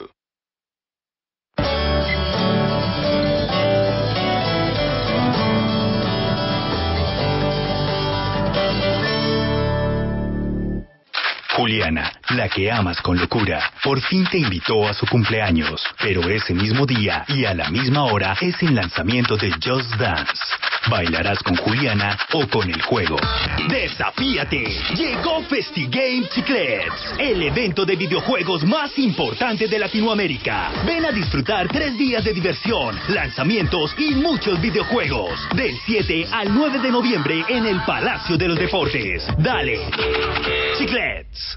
Juliana, la que amas con locura, por fin te invitó a su cumpleaños, pero ese mismo día y a la misma hora es el lanzamiento de Just Dance. ¿Bailarás con Juliana o con el juego? ¡Desafíate! Llegó FestiGame Chiclets, el evento de videojuegos más importante de Latinoamérica. Ven a disfrutar 3 días de diversión, lanzamientos y muchos videojuegos. Del 7 al 9 de noviembre en el Palacio de los Deportes. ¡Dale! Chiclets.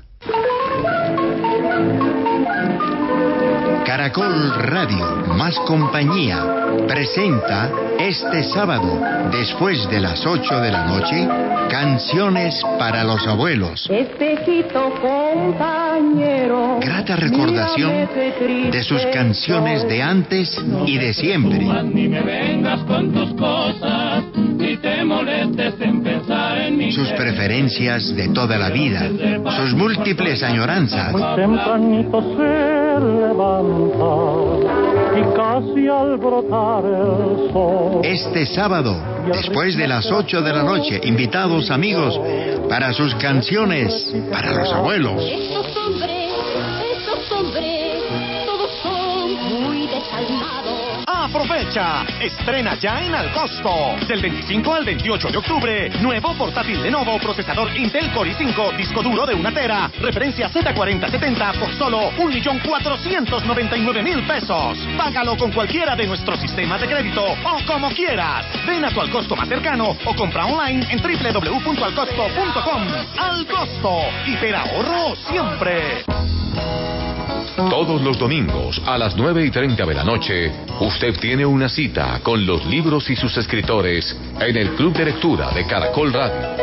Caracol Radio, más compañía, presenta este sábado, después de las 8 de la noche, Canciones para los Abuelos. Espejito compañero, Grata recordación de sus canciones de antes y de siempre. Ni me vengas con tus cosas, ni te molestes en pensar en mí. Sus preferencias de toda la vida, sus múltiples añoranzas. Muy tempranito se levanta y casi al brotar el sol. Este sábado, después de las 8 de la noche, invitados amigos para sus canciones para los abuelos. Estos hombres, todos son muy desalmados. ¡Aprovecha! Estrena ya en Al Costo. Del 25 al 28 de octubre, nuevo portátil Lenovo, procesador Intel Core i5, disco duro de 1 tera, referencia Z4070 por solo 1.499.000 pesos. Págalo con cualquiera de nuestros sistemas de crédito o como quieras. Ven a tu Al Costo más cercano o compra online en www.alcosto.com. Al Costo, hiperahorro siempre. Todos los domingos a las 9:30 de la noche, usted tiene una cita con los libros y sus escritores en el Club de Lectura de Caracol Radio.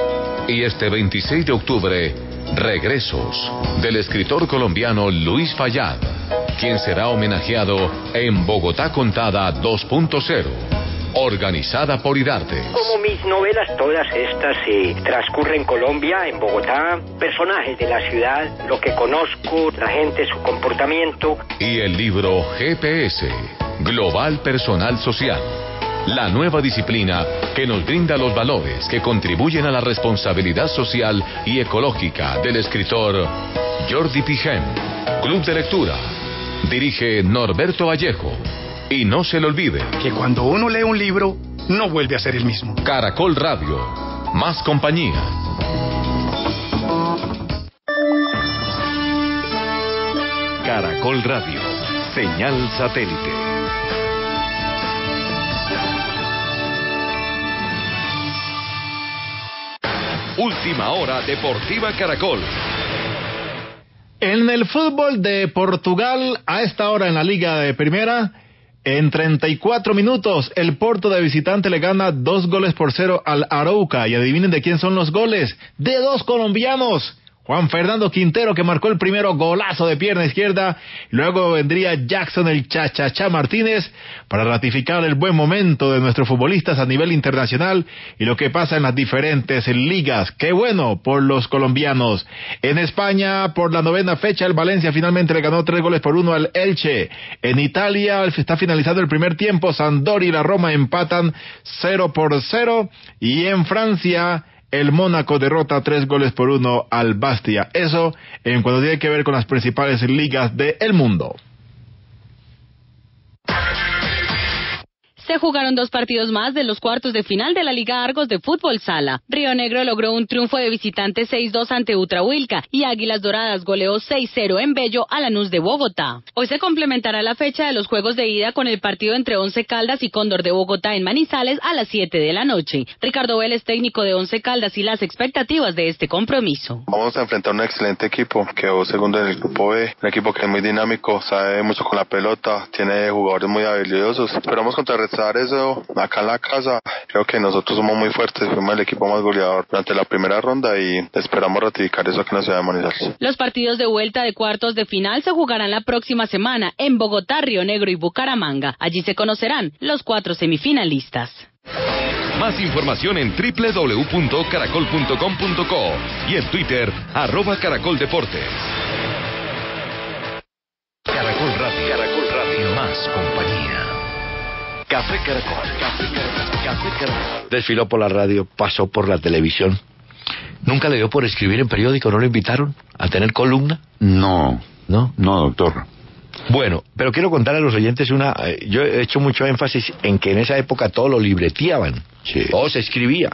Y este 26 de octubre, Regresos, del escritor colombiano Luis Fayad, quien será homenajeado en Bogotá Contada 2.0, organizada por Idarte. Como mis novelas todas estas transcurren en Colombia, en Bogotá, personajes de la ciudad, lo que conozco, la gente, su comportamiento. Y el libro GPS, Global Personal Social, la nueva disciplina que nos brinda los valores que contribuyen a la responsabilidad social y ecológica del escritor Jordi Pijem. Club de Lectura. Dirige Norberto Vallejo. Y no se le olvide que cuando uno lee un libro, no vuelve a ser el mismo. Caracol Radio. Más compañía. Caracol Radio. Señal satélite. Última hora Deportiva Caracol. En el fútbol de Portugal, a esta hora en la Liga de Primera, en 34 minutos, el Porto de visitante le gana 2-0 al Arouca. Y adivinen de quién son los goles. De dos colombianos. Juan Fernando Quintero, que marcó el primero, golazo de pierna izquierda. Luego vendría Jackson el Chachachá Martínez para ratificar el buen momento de nuestros futbolistas a nivel internacional y lo que pasa en las diferentes ligas. ¡Qué bueno por los colombianos! En España, por la 9ª fecha, el Valencia finalmente le ganó 3-1 al Elche. En Italia está finalizando el primer tiempo, Sampdoria y la Roma empatan 0-0. Y en Francia, el Mónaco derrota 3-1 al Bastia. Eso en cuanto tiene que ver con las principales ligas del mundo. Se jugaron 2 partidos más de los cuartos de final de la Liga Argos de Fútbol Sala. Río Negro logró un triunfo de visitante 6-2 ante Utrahuilca y Águilas Doradas goleó 6-0 en Bello a Lanús de Bogotá. Hoy se complementará la fecha de los juegos de ida con el partido entre Once Caldas y Cóndor de Bogotá en Manizales a las 7 de la noche. Ricardo Vélez, técnico de Once Caldas, y las expectativas de este compromiso. Vamos a enfrentar un excelente equipo, quedó segundo en el grupo B, un equipo que es muy dinámico, sabe mucho con la pelota, tiene jugadores muy habilidosos. Esperamos contrarrestar eso acá en la casa. Creo que nosotros somos muy fuertes, fuimos el equipo más goleador durante la primera ronda y esperamos ratificar eso aquí en la ciudad de Manizales. Los partidos de vuelta de cuartos de final se jugarán la próxima semana en Bogotá, Río Negro y Bucaramanga. Allí se conocerán los 4 semifinalistas. Más información en www.caracol.com.co y en Twitter @caracoldeportes. Caracol Radio. Caracol Radio. Más compañía. Café Caracol. Café Caracol. Café Caracol. Desfiló por la radio, pasó por la televisión. ¿Nunca le dio por escribir en periódico? ¿No lo invitaron a tener columna? No, doctor. Bueno, pero quiero contar a los oyentes yo he hecho mucho énfasis en que en esa época todo lo libreteaban, sí. Todo se escribía.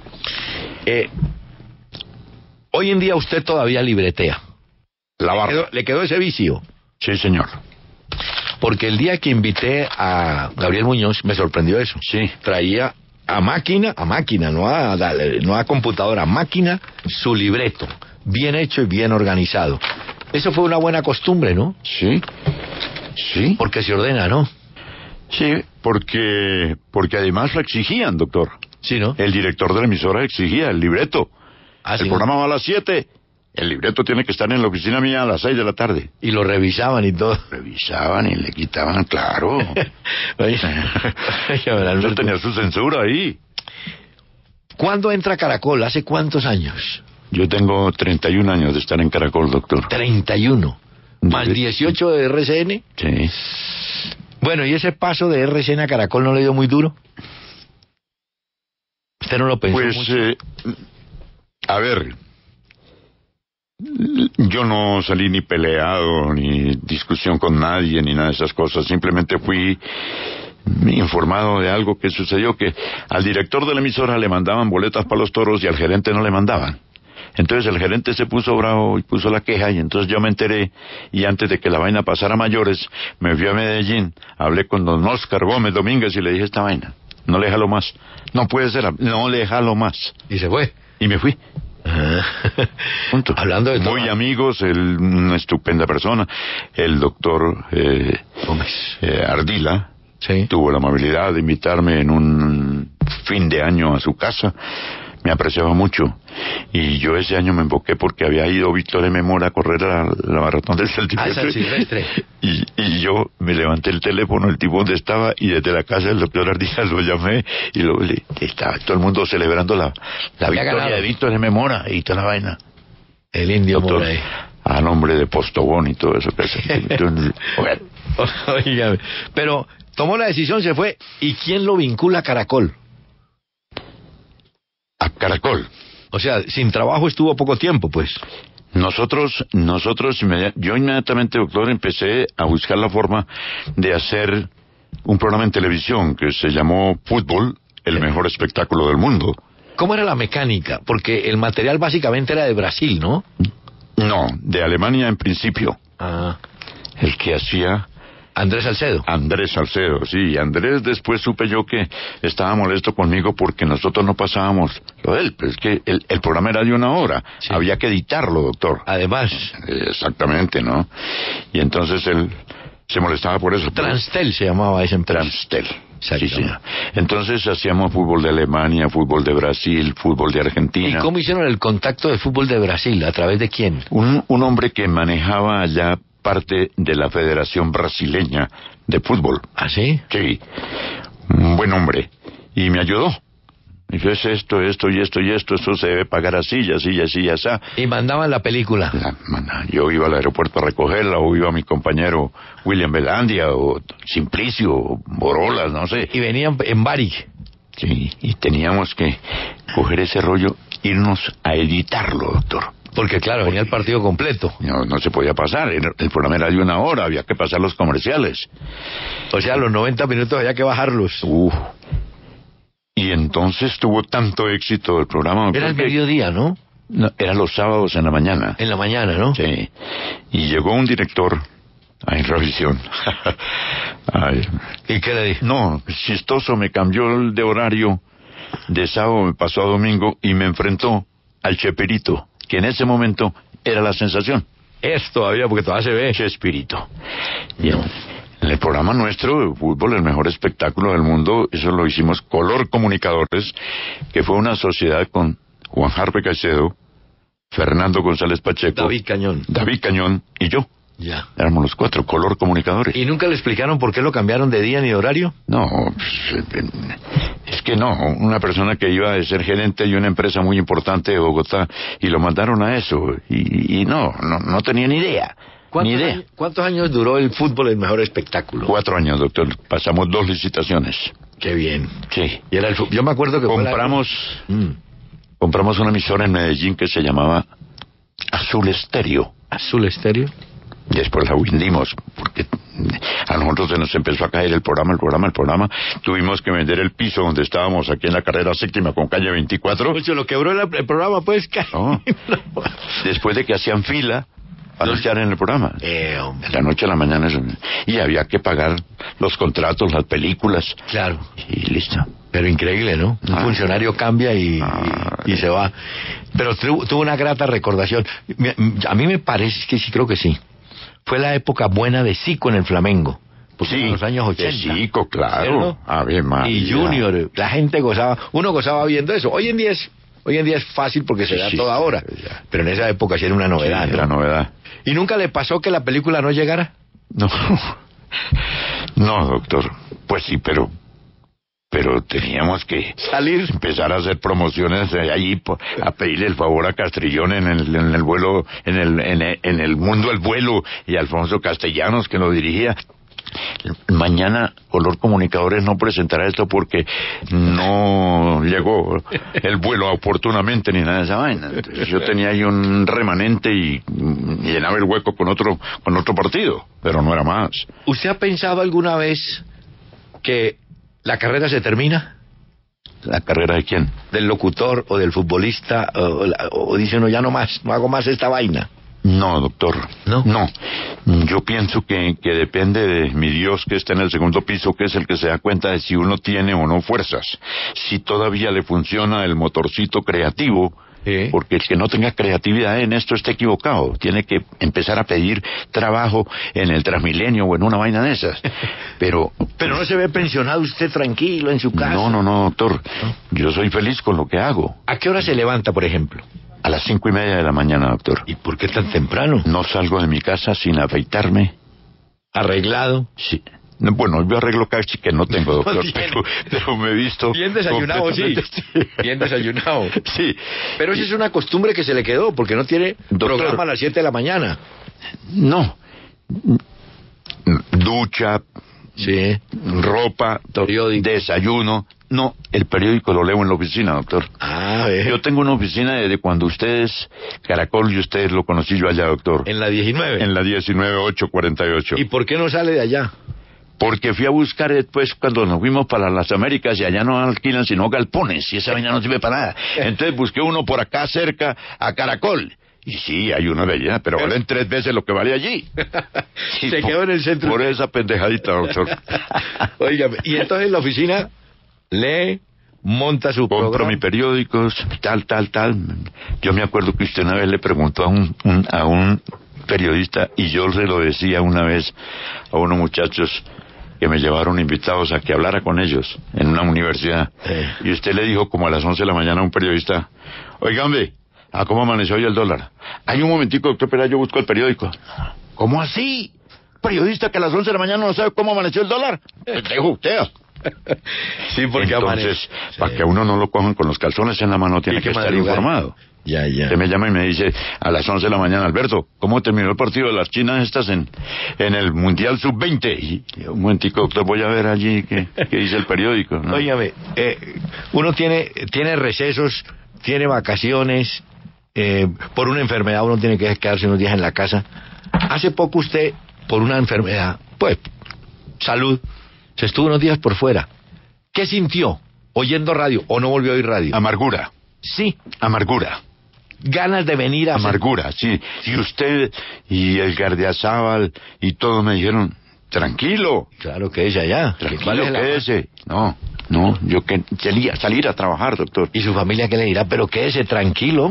Hoy en día usted todavía libretea. ¿Le quedó ese vicio? Sí, señor. Porque el día que invité a Gabriel Muñoz me sorprendió eso. Sí. Traía a máquina, no a computadora, a máquina, su libreto, bien hecho y bien organizado. Eso fue una buena costumbre, ¿no? Sí. Sí. Porque se ordena, ¿no? Sí, porque además lo exigían, doctor. Sí, ¿no? El director de la emisora exigía el libreto. ¿Ah, el sí? programa va a las 7. El libreto tiene que estar en la oficina mía a las 6 de la tarde. Y lo revisaban y todo. Revisaban y le quitaban, claro. Yo tenía su censura ahí. ¿Cuándo entra Caracol? ¿Hace cuántos años? Yo tengo 31 años de estar en Caracol, doctor. 31. ¿Más 18 de RCN? Sí. Bueno, ¿y ese paso de RCN a Caracol no le dio muy duro? ¿Usted no lo pensó mucho? A ver, yo no salí ni peleado, ni discusión con nadie, ni nada de esas cosas. Simplemente fui informado de algo que sucedió, que al director de la emisora le mandaban boletas para los toros y al gerente no le mandaban. Entonces el gerente se puso bravo y puso la queja, y entonces yo me enteré, y antes de que la vaina pasara a mayores, me fui a Medellín, hablé con don Oscar Gómez Domínguez y le dije: esta vaina, no le jalo más. No puede ser, no le jalo más. ¿Y se fue? Y me fui. Punto. Hablando de muy amigos, una estupenda persona. El doctor Ardila, sí, tuvo la amabilidad de invitarme en un fin de año a su casa. me apreciaba mucho. Y yo ese año me enfoqué porque había ido Víctor M. Mora a correr a la maratón del Silvestre. Y yo me levanté el teléfono, el tipo donde estaba, y desde la casa del doctor Ardila lo llamé, y estaba todo el mundo celebrando la victoria de Víctor M. Mora y toda la vaina. El indio doctor, Mora ahí. A nombre de Postobón y todo eso. Bueno, oígame, pero tomó la decisión, se fue. ¿Y quién lo vincula a Caracol? A Caracol. O sea, sin trabajo estuvo poco tiempo, pues. Yo inmediatamente, doctor, empecé a buscar la forma de hacer un programa en televisión que se llamó Fútbol, el mejor espectáculo del mundo. ¿Cómo era la mecánica? Porque el material básicamente era de Brasil, ¿no? No, de Alemania en principio. Ah. El que hacía... Andrés Salcedo, sí. Andrés después supe yo que estaba molesto conmigo porque nosotros no pasábamos lo de él. Pero es que el programa era de 1 hora. Sí. Había que editarlo, doctor. Además. Exactamente, ¿no? Y entonces él se molestaba por eso. Transtel se llamaba ese empresa. Transtel. Sí, sí. Entonces hacíamos fútbol de Alemania, fútbol de Brasil, fútbol de Argentina. ¿Y cómo hicieron el contacto de fútbol de Brasil? ¿A través de quién? Un hombre que manejaba allá parte de la Federación Brasileña de Fútbol. ¿Ah, sí? Sí. Un buen hombre. Y me ayudó. Me dijo, es esto se debe pagar así, así. ¿Y mandaban la película? Yo iba al aeropuerto a recogerla, o iba mi compañero William Belandia, o Simplicio, o Borolas, no sé. ¿Y venían en Bari? Sí, y teníamos que coger ese rollo, irnos a editarlo, doctor. Porque claro, venía el partido completo. No se podía pasar, el programa era de 1 hora, había que pasar los comerciales. O sea, los 90 minutos había que bajarlos. Y entonces tuvo tanto éxito el programa. Era el mediodía, ¿no? No, era los sábados en la mañana. En la mañana, ¿no? Sí. Y llegó un director en revisión. Ay. ¿Y qué le dijo? No, chistoso, me cambió de horario. De sábado me pasó a domingo y me enfrentó al Chespirito, que en ese momento era la sensación. Es todavía, porque todavía se ve. Chespirito. Y en el programa nuestro, Fútbol, el mejor espectáculo del mundo, eso lo hicimos Color Comunicadores, que fue una sociedad con Juan Jarpe Caicedo, Fernando González Pacheco, David Cañón y yo. Ya. Éramos los 4, Color Comunicadores. ¿Y nunca le explicaron por qué lo cambiaron de día ni de horario? No, es que no. Una persona que iba a ser gerente de una empresa muy importante de Bogotá y lo mandaron a eso y no tenía ni idea. ¿Cuántos años duró el Fútbol, el mejor espectáculo? 4 años, doctor. Pasamos 2 licitaciones. Qué bien. Sí. Y era yo me acuerdo que compramos una emisora en Medellín que se llamaba Azul Estéreo. ¿Azul Estéreo? Después la vendimos, porque a nosotros se nos empezó a caer el programa. Tuvimos que vender el piso donde estábamos aquí en la carrera 7ª con calle 24. Oye, lo quebró el programa, pues. No. Después de que hacían fila para anunciar en el programa. De la noche a la mañana. Y había que pagar los contratos, las películas. Claro. Y listo. Pero increíble, ¿no? Un funcionario cambia y se va. Pero tuvo una grata recordación. A mí me parece que sí, creo que sí. Fue la época buena de Zico en el Flamengo. Sí, en los años 80. De Zico, claro. Y Junior, la gente gozaba, uno gozaba viendo eso. Hoy en día es fácil porque se da toda hora. Pero en esa época sí era una novedad. Sí, era novedad. ¿Y nunca le pasó que la película no llegara? No. No, doctor. Pues sí, pero teníamos que salir, empezar a hacer promociones allí, a pedirle el favor a Castrillón en el vuelo, en el mundo del vuelo, y a Alfonso Castellanos, que lo dirigía. Mañana Color Comunicadores no presentará esto porque no llegó el vuelo oportunamente ni nada de esa vaina. Entonces, yo tenía ahí un remanente y llenaba el hueco con otro partido, pero no era más. ¿Usted ha pensado alguna vez que la carrera se termina? ¿La carrera de quién? ¿Del locutor o del futbolista? O dice uno, ya no más, no hago más esta vaina. No, doctor. No. Yo pienso que depende de mi Dios que está en el segundo piso, que es el que se da cuenta de si uno tiene o no fuerzas. Si todavía le funciona el motorcito creativo, Porque el que no tenga creatividad en esto está equivocado. Tiene que empezar a pedir trabajo en el Transmilenio o en una vaina de esas. Pero no se ve pensionado usted tranquilo en su casa. No, doctor. Yo soy feliz con lo que hago. ¿A qué hora se levanta, por ejemplo? A las 5:30 de la mañana, doctor. ¿Y por qué tan temprano? No salgo de mi casa sin afeitarme. ¿Arreglado? Sí. Bueno, yo arreglo casi que no tengo, doctor, pero me he visto... Bien desayunado, sí. Bien desayunado. Sí. Pero esa es una costumbre que se le quedó, porque no tiene programa a las 7 de la mañana. No. Ducha, sí, ropa, periódico, desayuno. No, el periódico lo leo en la oficina, doctor. Yo tengo una oficina desde cuando ustedes, Caracol, y ustedes lo conocí yo allá, doctor. ¿En la 19? En la 19-848. ¿Y por qué no sale de allá? Porque fui a buscar después cuando nos fuimos para las Américas y allá no alquilan sino galpones y esa vaina no sirve para nada. Entonces busqué uno por acá cerca a Caracol. Y sí, hay uno de allá, pero valen 3 veces lo que vale allí. Se quedó en el centro. Por esa pendejadita, doctor. Óigame, y entonces en la oficina lee, monta su Compro programa. mis periódicos, tal. Yo me acuerdo que usted una vez le preguntó a un periodista, y yo se lo decía una vez a unos muchachos que me llevaron invitados a que hablara con ellos en una universidad. Y usted le dijo como a las 11 de la mañana a un periodista: oiganme, ¿a cómo amaneció hoy el dólar? Hay un momentico, doctor, pero yo busco el periódico. ¿Cómo así? ¿Periodista que a las 11 de la mañana no sabe cómo amaneció el dólar? Dejo usted. Sí, porque entonces, para que a uno no lo cojan con los calzones en la mano, tiene que estar informado. Ya. Usted me llama y me dice a las 11 de la mañana: Alberto, ¿cómo terminó el partido de las chinas estas en el Mundial Sub-20? Y un momentico, doctor, voy a ver allí qué dice el periódico, ¿no? Óigame, uno tiene recesos, tiene vacaciones, por una enfermedad uno tiene que quedarse unos días en la casa. Hace poco usted, por una enfermedad, pues, salud, se estuvo unos días por fuera. ¿Qué sintió oyendo radio o no volvió a oír radio? Amargura. Sí. Amargura. Ganas de venir a... Amargura, sí. Y usted y el Gardiazabal y todos me dijeron: tranquilo. Claro, que es allá. Tranquilo, quédese. No, yo quería salir a trabajar, doctor. ¿Y su familia qué le dirá? Pero quédese tranquilo.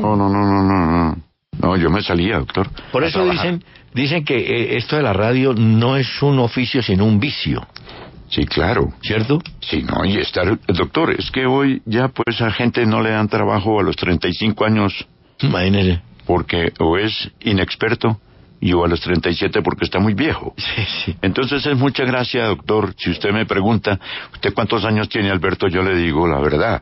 No, yo me salía, doctor. Por eso dicen que esto de la radio no es un oficio sino un vicio. Sí, claro. ¿Cierto? Sí, no, y doctor, es que hoy ya pues a gente no le dan trabajo a los 35 años. Imagínese. Porque o es inexperto y o a los 37 porque está muy viejo. Sí. Entonces es mucha gracia, doctor. Si usted me pregunta, ¿usted cuántos años tiene, Alberto? Yo le digo la verdad.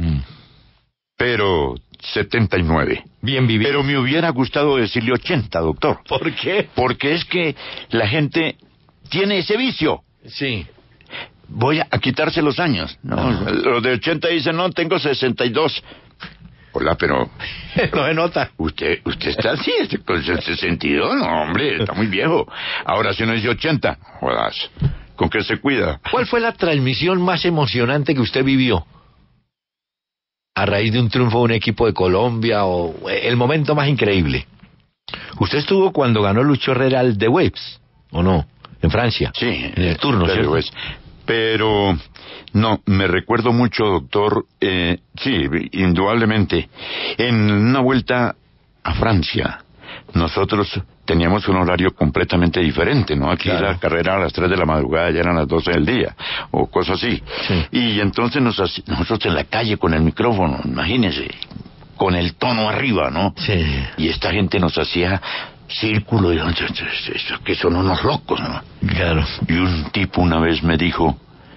Pero 79. Bien vivido. Pero me hubiera gustado decirle 80, doctor. ¿Por qué? Porque es que la gente tiene ese vicio. Sí. Voy a quitarse los años. No, los de 80 dicen: no, tengo 62. Hola, pero... no se nota. Usted está así, con 62, no, hombre, está muy viejo. Ahora, si uno dice 80, jodas, ¿con qué se cuida? ¿Cuál fue la transmisión más emocionante que usted vivió? A raíz de un triunfo de un equipo de Colombia, o el momento más increíble. ¿Usted estuvo cuando ganó Lucho Herrera el The Waves, o no? En Francia. Sí. En el turno, ¿cierto? Pero no, me recuerdo mucho, doctor, sí, indudablemente, en una vuelta a Francia, nosotros teníamos un horario completamente diferente, ¿no? Aquí la carrera a las 3 de la madrugada, ya eran las 12 del día, o cosas así. Sí. Y entonces nosotros en la calle con el micrófono, imagínese, con el tono arriba, ¿no? Sí. Y esta gente nos hacía círculo, y que son unos locos, ¿no? Claro. Y un tipo una vez me dijo: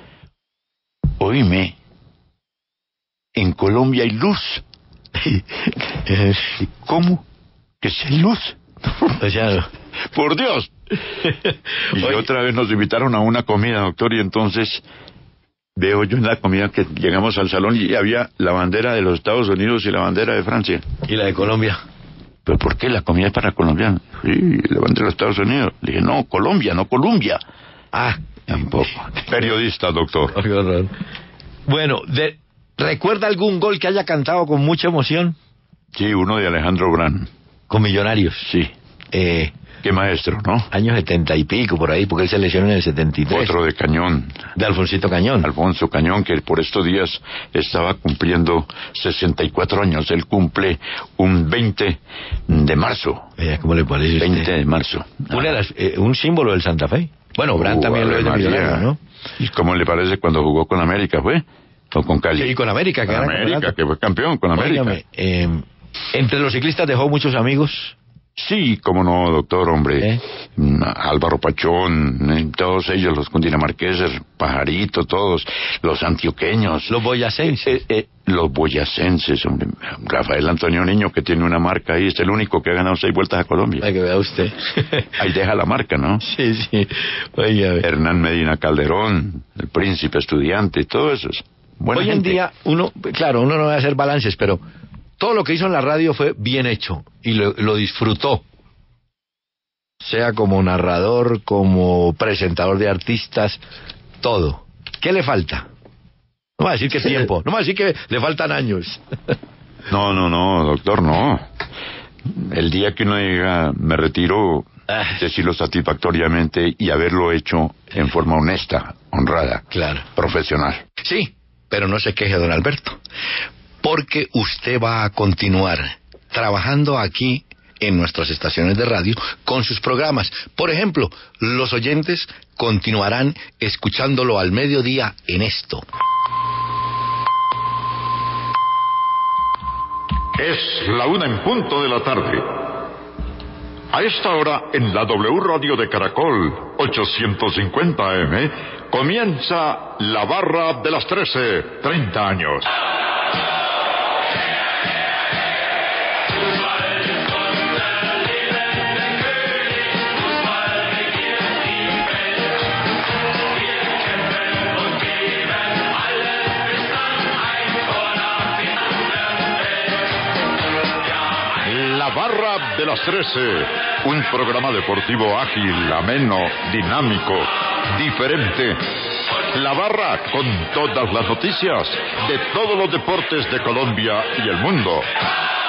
oíme, en Colombia hay luz. ¿Cómo? ¿Que si hay luz? Por Dios. Y otra vez nos invitaron a una comida, doctor, y entonces veo yo en la comida que llegamos al salón y había la bandera de los Estados Unidos y la bandera de Francia. ¿Y la de Colombia? ¿Pero por qué? La comida es para colombianos. Sí, la bandera de los Estados Unidos. Le dije: no, Colombia, no Colombia. Tampoco. Periodista, doctor. Bueno, ¿recuerda algún gol que haya cantado con mucha emoción? Sí, uno de Alejandro Brand. ¿Con Millonarios? Sí. Qué maestro, ¿no? Años 70 y pico, por ahí, porque él se lesionó en el 73. Otro de Cañón. De Alfonsito Cañón. Alfonso Cañón, que por estos días estaba cumpliendo 64 años. Él cumple un 20 de marzo. ¿Cómo le parece 20 de marzo. Un símbolo del Santa Fe. Bueno, Brandt también lo es de Milagro, ¿no? ¿Y cómo le parece cuando jugó con América, fue? ¿O con Cali? Sí, con América. Con América, que fue campeón con América. Óigame, entre los ciclistas dejó muchos amigos. Sí, cómo no, doctor, hombre. Álvaro Pachón, todos ellos, los cundinamarqueses, Pajarito, todos, los antioqueños. Los boyacenses. Los boyacenses, hombre. Rafael Antonio Niño, que tiene una marca ahí, es el único que ha ganado 6 vueltas a Colombia. Ay, que vea usted. Ahí deja la marca, ¿no? Sí, sí. Oiga, Hernán Medina Calderón, el príncipe estudiante, todo eso. Hoy en día, uno no va a hacer balances, pero todo lo que hizo en la radio fue bien hecho y lo disfrutó. Sea como narrador, como presentador de artistas, todo. ¿Qué le falta? No va a decir que tiempo, no va a decir que le faltan años. No, doctor, no. El día que uno diga, me retiro, decirlo satisfactoriamente y haberlo hecho en forma honesta, honrada, claro, profesional. Sí, pero no se queje, don Alberto, porque usted va a continuar trabajando aquí en nuestras estaciones de radio con sus programas. Por ejemplo, los oyentes continuarán escuchándolo al mediodía en esto. Es la 1:00 de la tarde. A esta hora, en la W Radio de Caracol, 850 AM, comienza La Barra de las 13, 30 años. La Barra de las 13, un programa deportivo ágil, ameno, dinámico, diferente. La Barra con todas las noticias de todos los deportes de Colombia y el mundo.